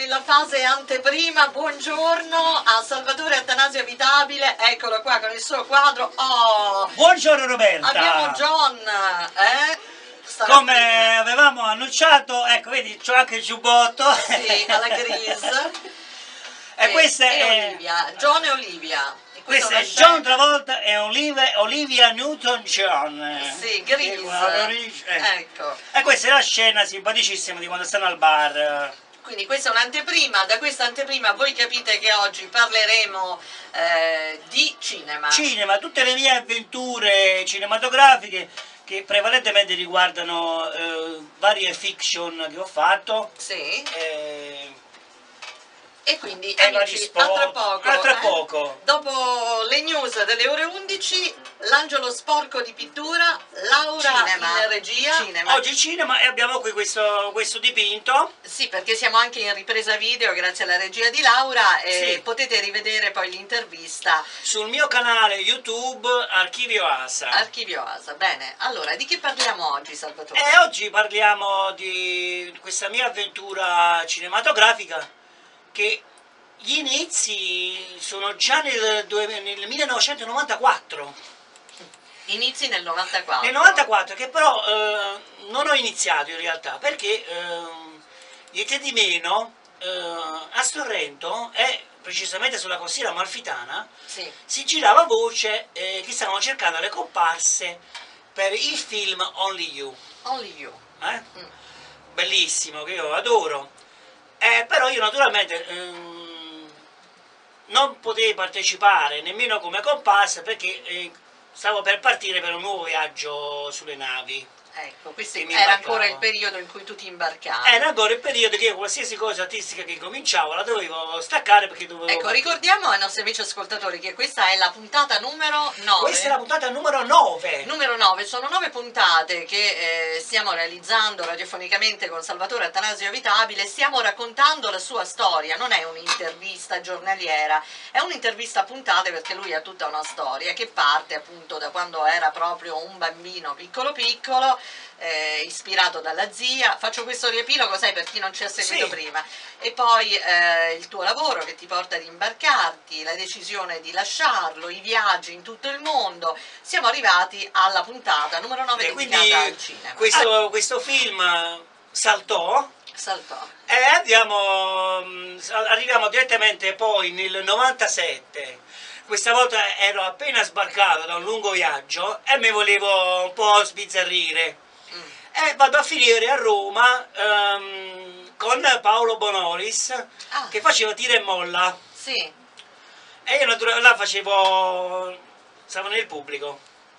nella fase anteprima. Buongiorno a Salvatore Attanasio Avitabile, eccolo qua con il suo quadro. Oh, buongiorno Roberta! Abbiamo John, come avevamo annunciato, ecco vedi, c'ho anche il giubbotto. Sì, alla Gris. E questa è Olivia, John e Olivia. Questa è John Travolta e Olivia Newton-John. Sì, Gris. Ecco. E questa è la scena simpaticissima di quando stanno al bar. Quindi questa è un'anteprima, da questa anteprima voi capite che oggi parleremo di cinema. Cinema, tutte le mie avventure cinematografiche che prevalentemente riguardano varie fiction che ho fatto. Sì. E quindi amici, a tra poco. Dopo le news delle ore 11, l'angelo sporco di pittura, Laura in regia. Oggi cinema e abbiamo qui questo dipinto. Sì, perché siamo anche in ripresa video grazie alla regia di Laura e potete rivedere poi l'intervista sul mio canale YouTube Archivio ASA. Archivio ASA, bene. Allora, di che parliamo oggi, Salvatore? Oggi parliamo di questa mia avventura cinematografica, che gli inizi sono già nel 1994. Inizi nel 94? Nel 94, che però non ho iniziato in realtà, perché niente di meno a Sorrento e precisamente sulla costiera amalfitana si girava voce che stavano cercando le comparse per il film Only You. Only You. Bellissimo, che io adoro. Però io naturalmente non potevo partecipare nemmeno come comparsa perché stavo per partire per un nuovo viaggio sulle navi. Ecco, questo era ancora il periodo in cui tu ti imbarcavi. Era ancora il periodo che io qualsiasi cosa artistica che cominciavo la dovevo staccare perché dovevo... Ecco, ricordiamo ai nostri amici ascoltatori che questa è la puntata numero 9. Questa è la puntata numero 9. Numero 9, sono 9 puntate che stiamo realizzando radiofonicamente con Salvatore Attanasio Avitabile. Stiamo raccontando la sua storia, non è un'intervista giornaliera, è un'intervista a puntate perché lui ha tutta una storia che parte appunto da quando era proprio un bambino piccolo piccolo, ispirato dalla zia. Faccio questo riepilogo, sai, per chi non ci ha seguito prima, e poi il tuo lavoro che ti porta ad imbarcarti, la decisione di lasciarlo, i viaggi in tutto il mondo. Siamo arrivati alla puntata numero 9 dedicata al cinema. Questo film saltò e arriviamo direttamente poi nel 97. Questa volta ero appena sbarcato da un lungo viaggio e mi volevo un po' sbizzarrire. E vado a finire a Roma con Paolo Bonolis che faceva tira e molla. Sì. E io là stavo nel pubblico.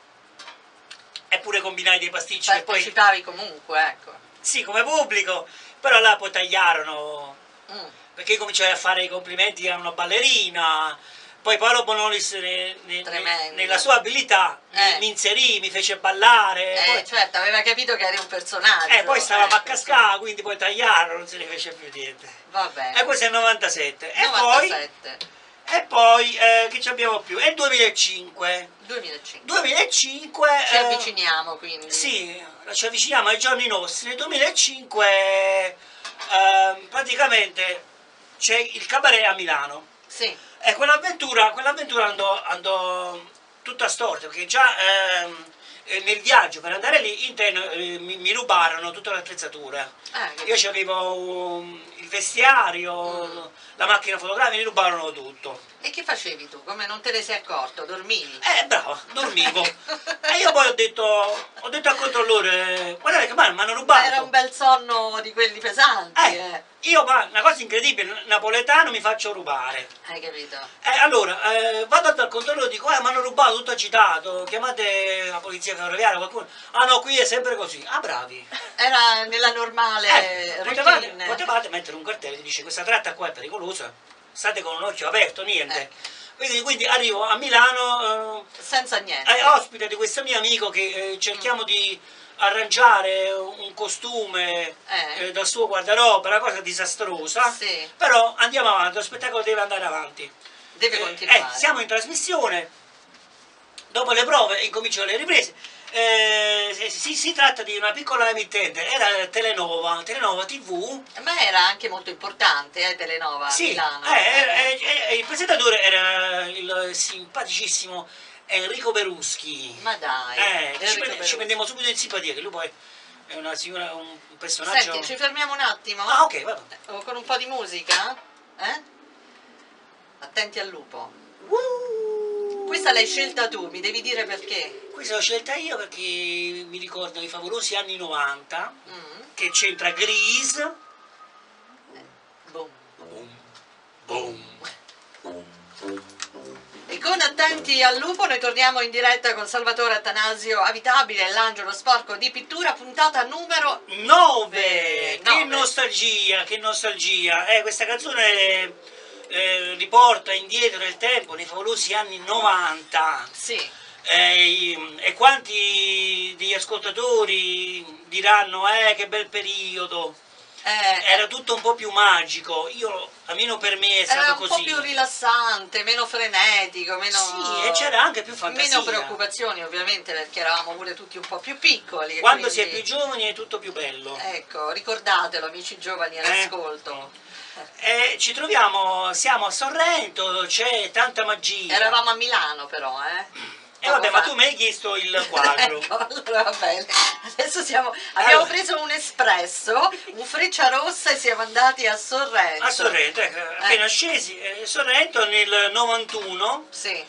Eppure combinai dei pasticci. Partecipavi comunque, ecco. Sì, come pubblico, però là poi tagliarono. Perché cominciai a fare i complimenti a una ballerina. Poi Paolo Bonolis nella sua abilità mi inserì, mi fece ballare. Certo, aveva capito che eri un personaggio. Poi stava a cascare, quindi poi tagliarono, non se ne fece più niente. Va bene. E questo è il 97. 97. E poi che ci abbiamo più? È il 2005. 2005. Ci avviciniamo quindi. Sì, ci avviciniamo ai giorni nostri. Nel 2005 praticamente c'è il cabaret a Milano. Sì. E quell'avventura andò tutta storta, perché già nel viaggio per andare lì in treno mi rubarono tutta l'attrezzatura. Io avevo il vestiario, la macchina fotografica, mi rubarono tutto. E che facevi tu? Come non te ne sei accorto? Dormivi? Bravo, dormivo. E io poi ho detto al controllore, guardate che mi hanno rubato. Era un bel sonno di quelli pesanti. Io, ma una cosa incredibile, napoletano mi faccio rubare. Hai capito? Allora, vado dal controllo e dico, mi hanno rubato, tutto agitato, chiamate la polizia ferroviaria, qualcuno. Ah no, qui è sempre così. Ah, bravi. Era nella normale routine. Potevate mettere un cartello che dice, questa tratta qua è pericolosa, state con un occhio aperto, niente. Quindi arrivo a Milano senza niente. Ospite di questo mio amico che cerchiamo di arrangiare un costume dal suo guardaroba, una cosa disastrosa, però andiamo avanti, lo spettacolo deve andare avanti. Deve continuare. Siamo in trasmissione, dopo le prove incominciano le riprese Si tratta di una piccola emittente, era Telenova TV. Ma era anche molto importante, Telenova, sì, Milano. Il presentatore era il simpaticissimo Enrico Beruschi. Ma dai, ci prendiamo subito in simpatia, che lui poi è un personaggio... Senti, ci fermiamo un attimo? Ah, ok, va bene. Con un po' di musica? Attenti al lupo. Questa l'hai scelta tu, mi devi dire perché. Questa l'ho scelta io perché mi ricordo i favolosi anni 90, che c'entra Grease. Boom. Boom. E con Attenti al lupo noi torniamo in diretta con Salvatore Attanasio Avitabile, l'angelo sporco di pittura, puntata numero 9. Che nostalgia, che nostalgia. Questa canzone riporta indietro nel tempo, nei favolosi anni 90. Sì. E quanti degli ascoltatori diranno che bel periodo. Era tutto un po' più magico, almeno per me è stato così. Era un po' più rilassante, meno frenetico, meno... Sì, e c'era anche più fantasia. Meno preoccupazioni ovviamente, perché eravamo pure tutti un po' più piccoli. Quando quindi... si è più giovani è tutto più bello. Ecco, ricordatelo amici giovani all'ascolto. Ci troviamo, siamo a Sorrento, c'è tanta magia. Eravamo a Milano però, vabbè, ma tu mi hai chiesto il quadro. Ecco, allora va bene. Adesso abbiamo preso un espresso, un Frecciarossa e siamo andati a Sorrento. A Sorrento, appena scesi. Sorrento nel 91. Sì.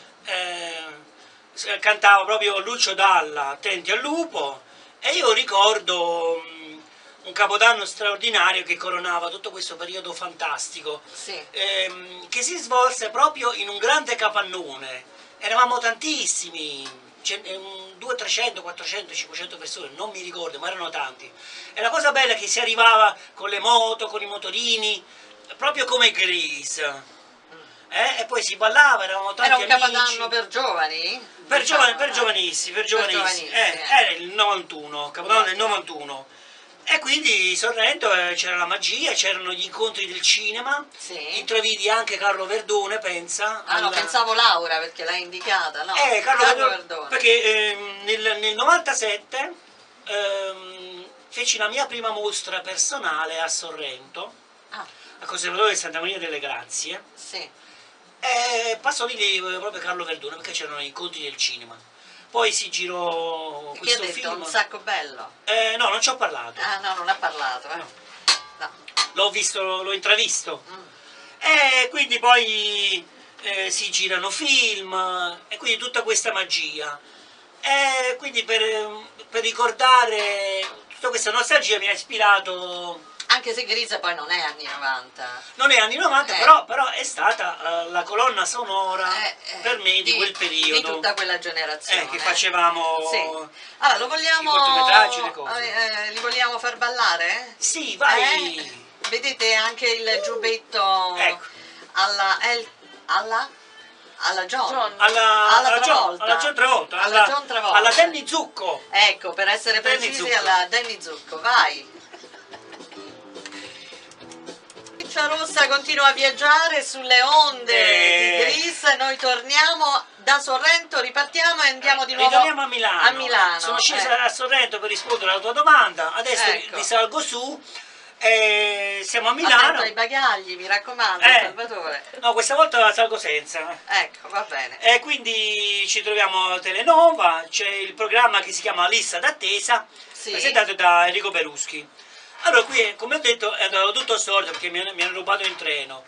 Cantava proprio Lucio Dalla, Attenti al lupo. E io ricordo un capodanno straordinario che coronava tutto questo periodo fantastico. Sì. Che si svolse proprio in un grande capannone. Eravamo tantissimi, 200, 300, 400, 500 persone, non mi ricordo, ma erano tanti. E la cosa bella è che si arrivava con le moto, con i motorini, proprio come Grease. E poi si ballava, eravamo tanti amici. Era un capodanno per giovani? Per giovanissimi. Era il 91, capodanno del 91. E quindi Sorrento c'era la magia, c'erano gli incontri del cinema, sì. Intravidi anche Carlo Verdone, pensa. No, pensavo Laura perché l'hai indicata, no? Carlo Verdone. Perché nel 97 feci la mia prima mostra personale a Sorrento, al Conservatorio di Santa Maria delle Grazie. Sì. E passò lì proprio Carlo Verdone, perché c'erano gli incontri del cinema. Poi si girò questo film. Che ha detto? Un sacco bello? No, non ci ho parlato. No, non ha parlato, No. No. L'ho visto, l'ho intravisto. E quindi poi si girano film, e quindi tutta questa magia. E quindi per ricordare tutta questa nostalgia mi ha ispirato... Anche se Grease poi non è anni 90. Non è anni 90, però è stata la colonna sonora per me di quel periodo. Di tutta quella generazione. Che facevamo sì. Allora, lo vogliamo... i cortometraggi, le cose. Li vogliamo far ballare? Sì, vai! Vedete anche il giubbetto alla John. Alla John Travolta. Alla Danny Zucco. Ecco, per essere precisi, alla Danny Zucco. Vai! Rossa continua a viaggiare sulle onde di Grease. Noi torniamo da Sorrento, ripartiamo e andiamo di nuovo a Milano. Sono scesa a Sorrento per rispondere alla tua domanda, adesso risalgo su e siamo a Milano. Attento ai bagagli, mi raccomando, Salvatore. No, questa volta salgo senza. Ecco, va bene. E quindi ci troviamo a Telenova, c'è il programma che si chiama Lista d'attesa, presentato da Enrico Beruschi. Allora qui, come ho detto, è andato tutto storto perché mi hanno rubato in treno,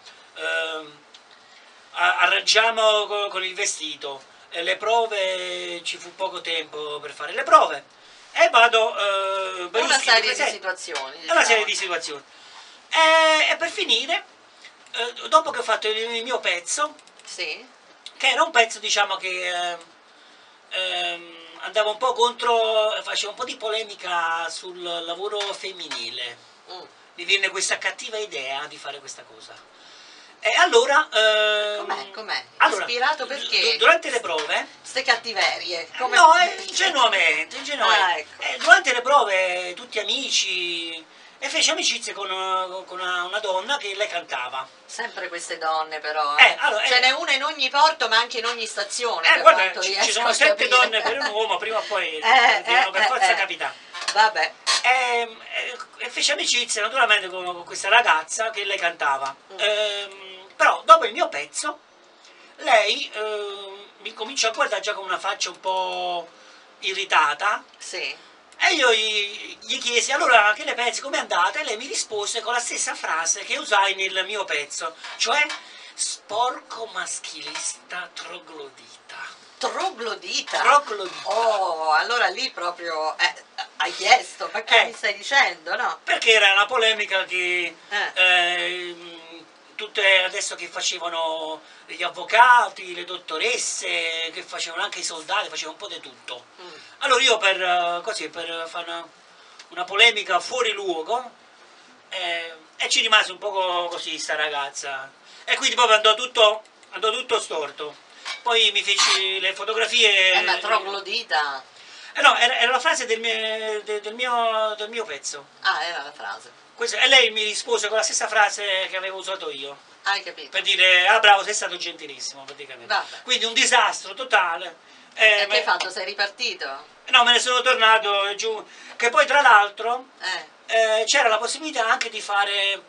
arrangiamo con il vestito, le prove, ci fu poco tempo per fare le prove e vado... una serie di situazioni. Diciamo. Una serie di situazioni. E per finire, dopo che ho fatto il mio pezzo, che era un pezzo diciamo che... andava un po' contro, faceva un po' di polemica sul lavoro femminile. Mi viene questa cattiva idea di fare questa cosa. E allora... Com'è? Allora, ispirato perché? Durante le prove... Ste cattiverie. No, ingenuamente. Ecco. Durante le prove, tutti amici, e feci amicizia con una donna che lei cantava. Sempre queste donne però, allora, ce n'è una in ogni porto ma anche in ogni stazione. Guarda, ci sono 7 donne per un uomo, prima o poi devono per forza capitare. Vabbè. E feci amicizia naturalmente con questa ragazza che lei cantava. Però dopo il mio pezzo lei mi cominciò a guardare già con una faccia un po' irritata. Sì. E io gli chiesi, allora che ne pensi, com'è andata? E lei mi rispose con la stessa frase che usai nel mio pezzo, cioè sporco maschilista troglodita. Troglodita? Troglodita. Oh, allora lì proprio hai chiesto, ma che mi stai dicendo, no? Perché era una polemica che tutte adesso che facevano gli avvocati, le dottoresse, che facevano anche i soldati, facevano un po' di tutto. Allora io per fare una polemica fuori luogo e ci rimase un po' così sta ragazza. E quindi proprio andò tutto storto. Poi mi feci le fotografie. Ma troglodita? No, era la frase del mio pezzo. Ah, era la frase. E lei mi rispose con la stessa frase che avevo usato io. Hai capito? Per dire, ah bravo, sei stato gentilissimo praticamente. Vabbè. Quindi un disastro totale. E che hai fatto? Sei ripartito? No, me ne sono tornato giù. Che poi tra l'altro c'era la possibilità anche di fare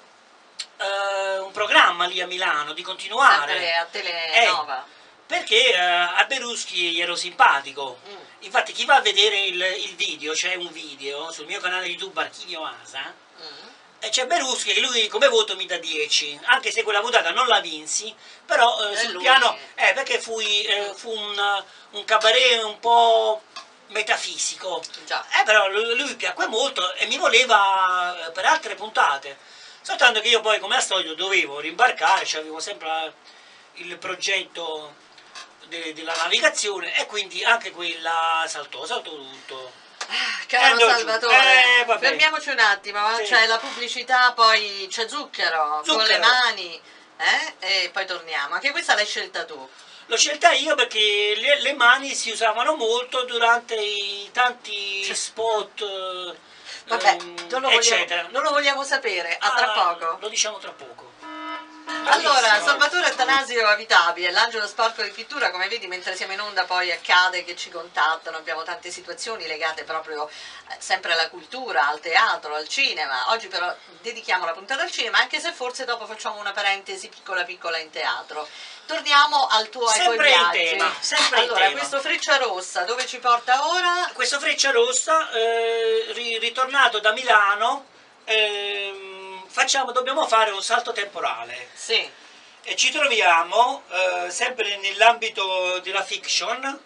un programma lì a Milano, di continuare. Sempre a Telenova. Perché a Beruschi gli ero simpatico. Infatti chi va a vedere il video, c'è un video sul mio canale YouTube Archivio ASA, e c'è Beruschi che lui come voto mi dà 10, anche se quella votata non la vinsi, però sul piano, perché fu un cabaret un po' metafisico. Già. Però lui piacque molto e mi voleva per altre puntate, soltanto che io poi come al solito dovevo rimbarcare, cioè avevo sempre il progetto della navigazione e quindi anche quella saltò tutto. Caro Salvatore, vabbè. Fermiamoci un attimo, sì. C'è la pubblicità, poi c'è zucchero con le mani, e poi torniamo. Anche questa l'hai scelta tu. L'ho scelta io perché le mani si usavano molto durante i tanti spot, vabbè, eccetera. Non lo vogliamo sapere, a tra poco. Lo diciamo tra poco. Allora, Salvatore Attanasio Avitabile, l'angelo sporco di pittura, come vedi mentre siamo in onda poi accade che ci contattano, abbiamo tante situazioni legate proprio sempre alla cultura, al teatro, al cinema. Oggi però dedichiamo la puntata al cinema, anche se forse dopo facciamo una parentesi piccola in teatro. Torniamo ai tuoi viaggi. Sempre allora, in tema. Questo Frecciarossa dove ci porta ora? Questo Frecciarossa, ritornato da Milano, dobbiamo fare un salto temporale. Sì. E ci troviamo sempre nell'ambito della fiction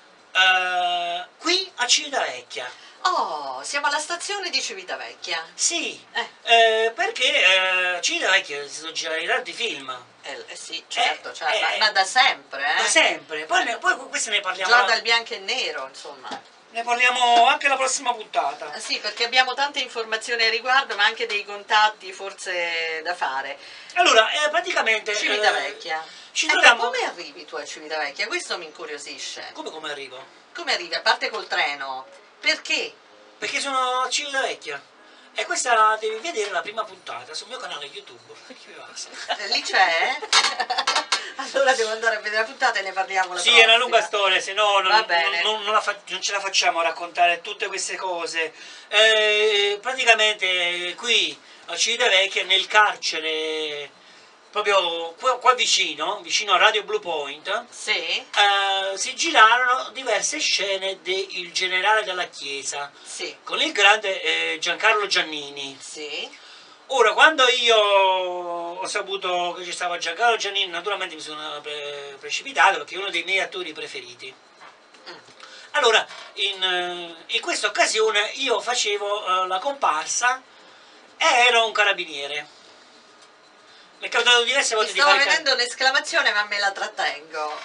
qui a Civitavecchia. Oh, siamo alla stazione di Civitavecchia. Sì, perché a Civitavecchia si sono girati tanti film. Sì, certo, ma da sempre, Da sempre, poi questo ne parliamo. Già dal bianco e nero, insomma. Ne parliamo anche la prossima puntata. Sì, perché abbiamo tante informazioni a riguardo, ma anche dei contatti forse da fare. Allora, praticamente Civitavecchia. Ci troviamo... come arrivi tu a Civitavecchia? Questo mi incuriosisce. Come arrivo? Come arrivi? A parte col treno. Perché? Perché sono a Civitavecchia. E questa devi vedere la prima puntata sul mio canale YouTube. Lì c'è? Allora devo andare a vedere la puntata e ne parliamo la prossima. Sì, è una lunga storia, se no non ce la facciamo a raccontare tutte queste cose. Praticamente qui a Civitavecchia, nel carcere, proprio qua vicino a Radio Blue Point, sì. Si girarono diverse scene del Generale della Chiesa, sì, con il grande Giancarlo Giannini. Sì. Ora, quando io ho saputo che ci stava Giancarlo Giannini, naturalmente mi sono precipitato perché è uno dei miei attori preferiti. Allora, in questa occasione io facevo la comparsa e ero un carabiniere. Mi è capitato diverse volte di fare... Stavo vedendo un'esclamazione ma me la trattengo.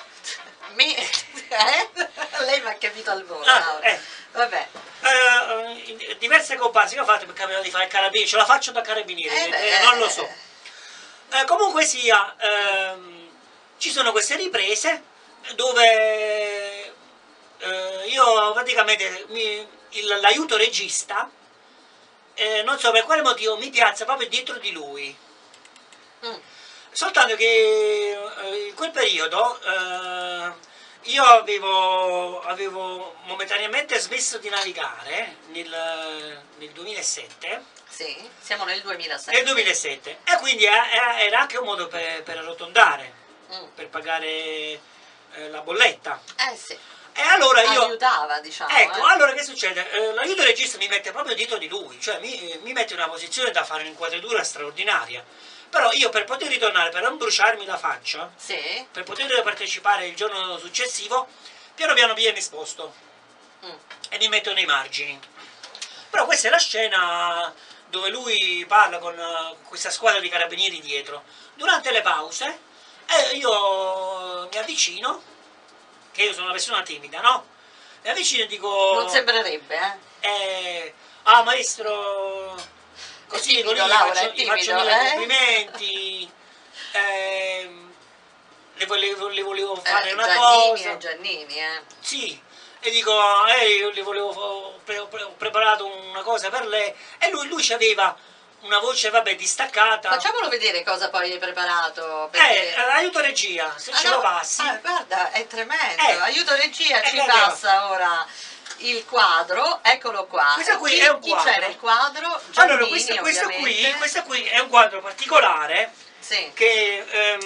Lei mi ha capito al volo. Vabbè. Diverse comparse che ho fatto mi è capitato di fare il carabiniere, ce la faccio da carabiniere, non lo so. Comunque sia, ci sono queste riprese dove io praticamente l'aiuto regista non so per quale motivo mi piazza proprio dietro di lui. Mm. Soltanto che in quel periodo io avevo momentaneamente smesso di navigare nel 2007. Sì, siamo nel 2007. Nel 2007. E quindi era anche un modo per arrotondare, per pagare la bolletta. Sì. E allora io... aiutava, diciamo. Ecco, allora che succede? L'aiuto regista mi mette proprio dietro di lui, cioè mi mette in una posizione da fare un'inquadratura straordinaria. Però io per poter ritornare, per non bruciarmi la faccia, sì, per poter partecipare il giorno successivo, piano piano via mi sposto e mi metto nei margini. Però questa è la scena dove lui parla con questa squadra di carabinieri dietro. Durante le pause io mi avvicino, che io sono una persona timida, no? Mi avvicino e dico... Non sembrerebbe, ah, maestro... Così timido, dico, Laura, gli faccio mille complimenti, le volevo fare una cosa. Giannini, Sì, e dico, le volevo, ho preparato una cosa per lei, e lui aveva una voce, vabbè, distaccata. Facciamolo vedere cosa poi hai preparato. Aiuto regia, se ce lo passi. Guarda, è tremendo. Aiuto regia, ci passa ora il quadro, eccolo qua. Questo qui è un quadro. Chi c'è nel quadro? Giannini, allora, questo qui è un quadro particolare, sì, che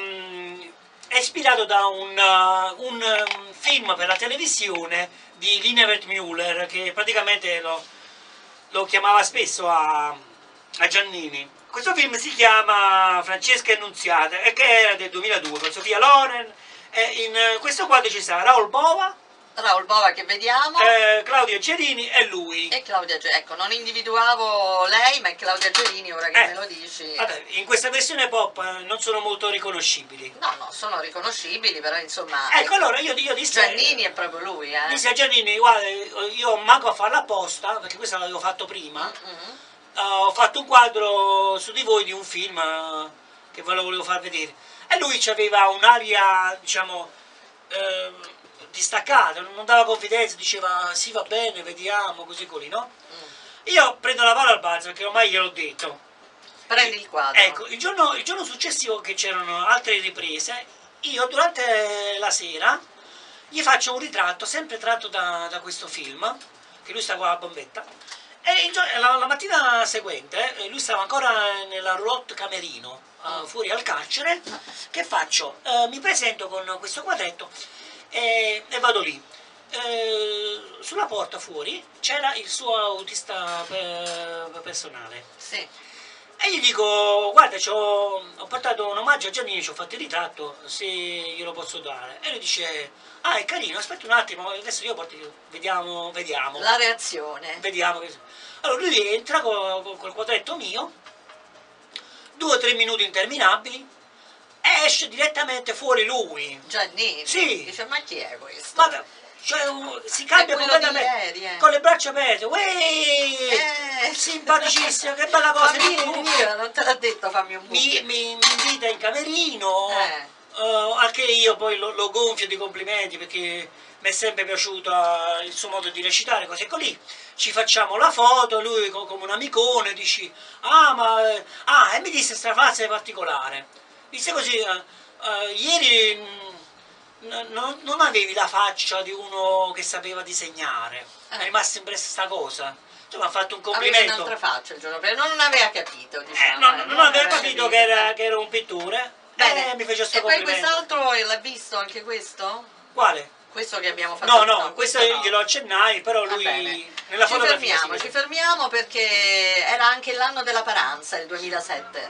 è ispirato da un film per la televisione di Linevert Müller, che praticamente lo chiamava spesso a Giannini. Questo film si chiama Francesca Annunziata e che era del 2002 con Sofia Loren, e in questo quadro ci sta Raoul Bova che vediamo, Claudia Gerini e lui. E Claudia Gerini, ecco, non individuavo lei, ma è Claudia Gerini, ora che me lo dici. Vabbè, in questa versione pop non sono molto riconoscibili. No, sono riconoscibili, però insomma... Ecco, allora io dissi... Giannini è proprio lui, Dissi a Giannini, guarda, io manco a farla apposta, perché questo l'avevo fatto prima, ho fatto un quadro su di voi di un film che ve lo volevo far vedere. E lui aveva un'aria, diciamo... distaccata, non dava confidenza, diceva sì, va bene, vediamo, così no? Io prendo la palla al balzo perché ormai gliel'ho detto. Prendi il quadro. Ecco, il giorno successivo, che c'erano altre riprese, io durante la sera gli faccio un ritratto sempre tratto da questo film, che lui sta qua a bombetta, e la mattina seguente lui stava ancora nella roulotte Camerino, fuori al carcere. Che faccio? Mi presento con questo quadretto e vado lì. Sulla porta fuori c'era il suo autista personale. Sì. E gli dico, guarda, ho portato un omaggio a Giannini, ci ho fatto il ritratto, se glielo posso dare. E lui dice, ah, è carino, aspetta un attimo, adesso io vediamo. La reazione. Vediamo. Allora lui entra col quadretto mio, 2 o 3 minuti interminabili, e esce direttamente fuori lui. Giannini? Sì. Dice, ma chi è questo? Ma, cioè, si cambia completamente, ieri, con le braccia aperte, simpaticissimo, che bella cosa. Non te l'ha detto, fammi un buco. Mi invita in camerino, anche io poi lo gonfio di complimenti perché mi è sempre piaciuto il suo modo di recitare, così lì. Ci facciamo la foto, lui come un amicone, dici, e mi disse questa frase particolare, disse così, ieri non avevi la faccia di uno che sapeva disegnare, mi è rimasta impressa sta cosa. Tu mi ha fatto un complimento. Aveva un'altra faccia il giorno prima, non aveva capito, diciamo. Non aveva capito che era un pittore. Mi fece questo complimento. E poi quest'altro l'ha visto anche questo? Quale? Questo che abbiamo fatto? No, questo glielo accennai, però lui nella fotografia ci fermiamo perché era anche l'anno della Paranza, il 2007.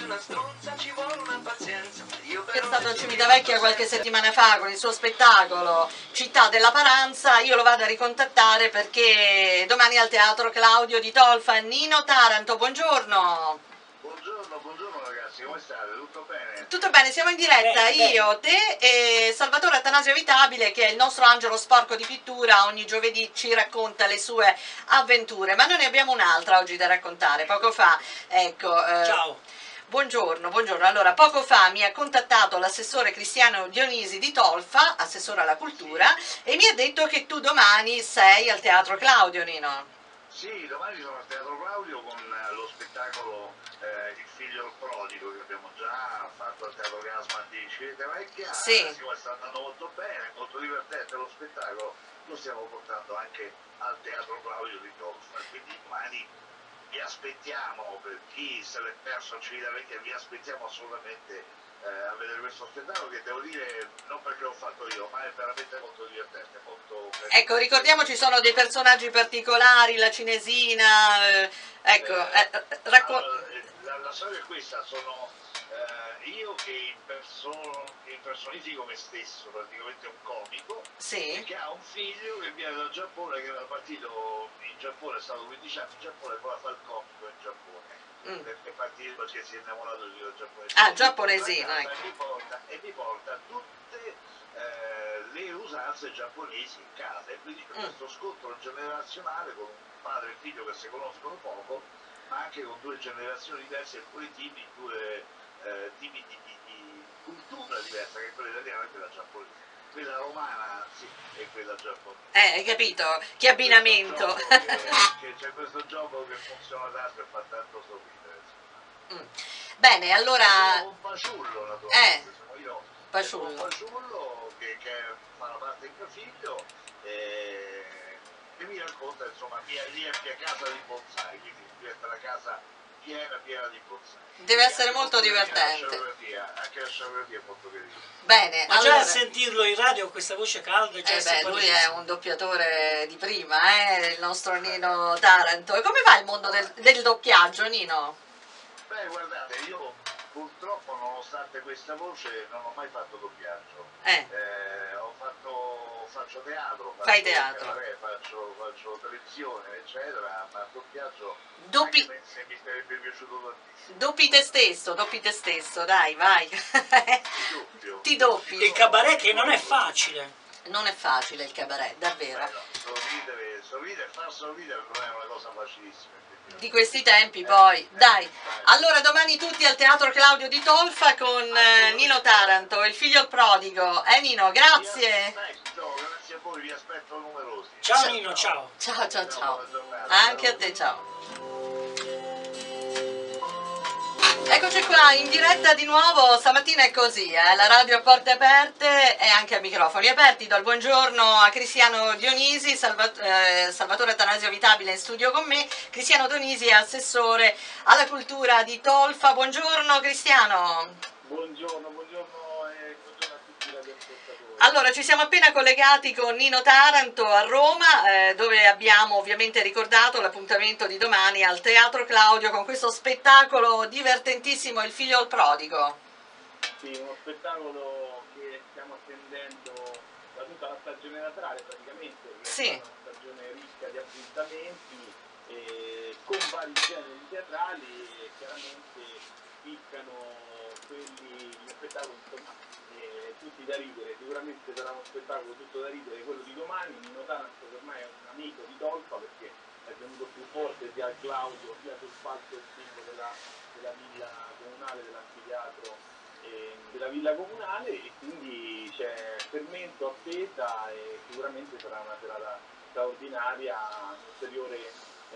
È stato a Civitavecchia qualche settimana fa con il suo spettacolo Città della Paranza. Io lo vado a ricontattare perché domani al Teatro Claudio di Tolfa. Nino Taranto, buongiorno. Buongiorno ragazzi, come state? Tutto bene? Tutto bene, siamo in diretta, io, te e Salvatore Attanasio Avitabile, che è il nostro angelo sporco di pittura, ogni giovedì ci racconta le sue avventure, ma noi ne abbiamo un'altra oggi da raccontare, poco fa, ecco... Ciao! Buongiorno, allora poco fa mi ha contattato l'assessore Cristiano Dionisi di Tolfa, assessore alla cultura, e mi ha detto che tu domani sei al Teatro Claudio, Nino. Sì, domani sono al Teatro Claudio con lo spettacolo Il figlio prodigo che abbiamo già fatto al Teatro Gasman di Civitavecchia. Sì. Sta andando molto bene, molto divertente lo spettacolo, lo stiamo portando anche al Teatro Claudio di Tolfa, quindi domani vi aspettiamo, per chi se l'è perso a Civitavecchia, vi aspettiamo assolutamente a vedere questo spettacolo che devo dire, non perché l'ho fatto io, ma è veramente molto divertente, molto... Ecco, ricordiamoci, sono dei personaggi particolari, la cinesina, ecco, allora, la storia è questa, sono io che impersonifico me stesso, praticamente un comico, sì. e che ha un figlio che viene dal Giappone, che era partito in Giappone, è stato 15 anni in Giappone e poi fa il comico in Giappone. Perché è partito perché si è innamorato di un giapponesino. Ah, giapponesino, ecco. E mi porta tutte le usanze giapponesi in casa, e quindi c'è questo scontro generazionale con un padre e figlio che si conoscono poco, ma anche con due generazioni diverse e due tipi di cultura diversa, che è quella italiana e quella giapponese. Quella romana sì, e quella giapponese. Hai capito? Che abbinamento! C'è questo gioco che funziona tanto e fa tanto sorridere. Bene, allora... Sono un fanciullo, naturalmente. Sono io. Fanciullo. Un fanciullo che fa la parte di mio figlio e mi racconta, insomma, mi riempie casa di bonsai, quindi diventa una casa piena di bonsai. Deve essere molto divertente. Anche la scenografia è molto carina. Bene, ma allora... già a sentirlo in radio con questa voce calda lui è un doppiatore di prima, il nostro Nino Taranto. E come va il mondo del doppiaggio, Nino? Beh, guardate, io purtroppo, nonostante questa voce, non ho mai fatto doppiaggio. Faccio teatro, Fai teatro, faccio televisione, eccetera, ma doppiaggio se mi sarebbe piaciuto tantissimo. Doppi te stesso, dai, vai. Ti doppi. Il cabaret che non è facile. Non è facile il cabaret, davvero. Sorridere, far sorridere non è una cosa facilissima. Di questi tempi poi, dai. Allora domani tutti al Teatro Claudio di Tolfa con Nino Taranto, il figlio prodigo. Nino, grazie. Grazie a voi, vi aspetto numerosi. Ciao Nino, ciao. Ciao. Anche a te, ciao. Eccoci qua in diretta di nuovo, stamattina è così, la radio a porte aperte e anche a microfoni aperti. Do il buongiorno a Cristiano Dionisi, Salvatore Atanasio Vitabile in studio con me. Cristiano Dionisi è assessore alla cultura di Tolfa. Buongiorno Cristiano. Buongiorno e buongiorno a tutti gli ascoltatori. Allora, ci siamo appena collegati con Nino Taranto a Roma, dove abbiamo ovviamente ricordato l'appuntamento di domani al Teatro Claudio con questo spettacolo divertentissimo, Il figlio prodigo. Sì, uno spettacolo che stiamo attendendo da tutta la stagione teatrale praticamente, che sì. È una stagione ricca di appuntamenti, con vari generi teatrali, e chiaramente spiccano gli spettacoli, insomma, tutti da ridere. Sicuramente sarà uno spettacolo tutto da ridere quello di domani. Nino Taranto per me è un amico di Tolfa, perché è venuto più forte sia al Claudio sia sul palco della villa comunale, dell'anfiteatro della villa comunale, e quindi c'è fermento, attesa, e sicuramente sarà una serata straordinaria, un'ulteriore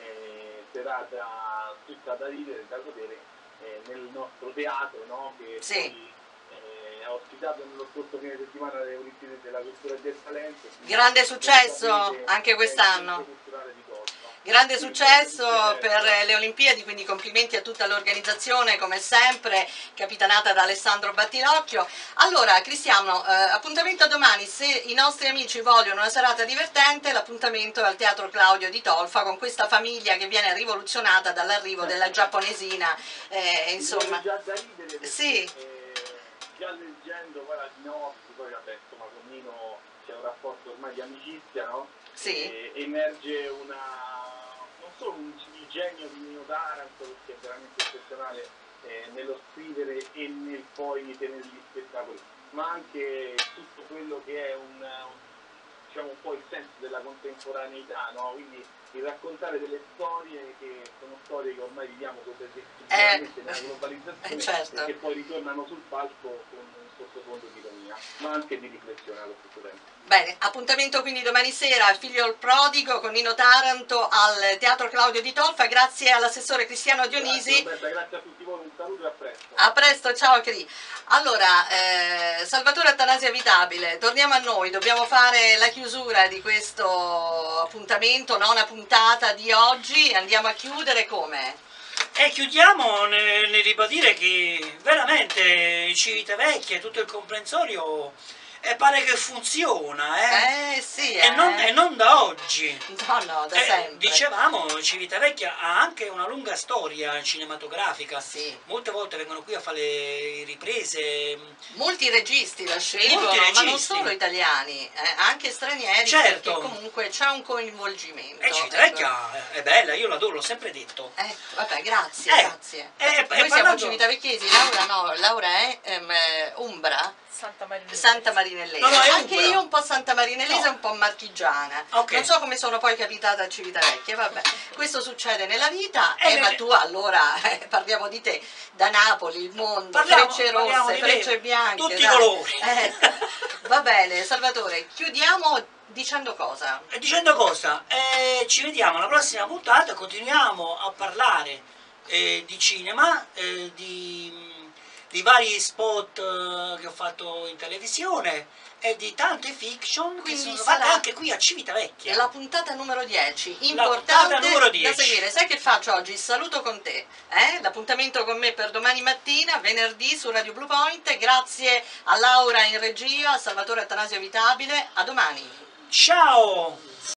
serata tutta da ridere, da godere nel nostro teatro, no? Che sì. Poi ha ospitato nello scorso fine settimana le Olimpiadi della Cultura e del Talento. Grande successo anche quest'anno. Grande successo per le Olimpiadi, quindi complimenti a tutta l'organizzazione come sempre, capitanata da Alessandro Battilocchio. Allora Cristiano, appuntamento a domani, se i nostri amici vogliono una serata divertente, l'appuntamento è al Teatro Claudio di Tolfa con questa famiglia che viene rivoluzionata dall'arrivo della giapponesina, insomma. Già da ridere, sì. Già leggendo poi la sinossi, poi vabbè, insomma con Nino c'è un rapporto ormai di amicizia, no? Sì. Emerge non solo un genio di Nino Taranto, perché è veramente eccezionale nello scrivere e nel poi tenere gli spettacoli, ma anche tutto quello che è diciamo un po' il senso della contemporaneità, no? Quindi il raccontare delle storie che sono storie che ormai viviamo sicuramente nella globalizzazione certo. e che poi ritornano sul palco con un sottofondo di ironia, ma anche di riflessione allo stesso tempo. Bene, appuntamento quindi domani sera al Figlio il Prodigo con Nino Taranto al Teatro Claudio di Tolfa. Grazie all'assessore Cristiano Dionisi. Grazie a tutti voi, un saluto e a presto. A presto, ciao Cri. Allora, Salvatore Attanasio Avitabile, torniamo a noi, dobbiamo fare la chiusura di questo appuntamento, nona puntata di oggi, andiamo a chiudere come? E chiudiamo nel ribadire che veramente Civitavecchia e tutto il comprensorio pare che funziona, sì, e non da oggi. No, da sempre. Dicevamo, Civitavecchia ha anche una lunga storia cinematografica. Sì. Molte volte vengono qui a fare le riprese. Molti registi la scelgono, ma non solo italiani, anche stranieri, certo. Perché comunque c'è un coinvolgimento. E Civitavecchia è bella, io l'adoro, l'ho sempre detto. Vabbè, grazie. Noi siamo civitavecchiesi, Laura è Umbra. Santa Marinellese. Anche io un po' Santa Marinellese e un po' marchigiana. Non so come sono poi capitata a Civitavecchia, vabbè. Questo succede nella vita, ma tu allora parliamo di te, da Napoli, il mondo, frecce rosse, frecce bianche. Tutti i colori. Va bene, Salvatore, chiudiamo dicendo cosa? Ci vediamo alla prossima puntata, continuiamo a parlare di cinema, di vari spot che ho fatto in televisione e di tante fiction che sono fatte anche qui a Civitavecchia. La puntata numero 10, importante da seguire. Sai che faccio oggi? Il saluto con te, l'appuntamento con me per domani mattina, venerdì su Radio Blue Point. Grazie a Laura in regia, a Salvatore Attanasio Avitabile, a domani. Ciao!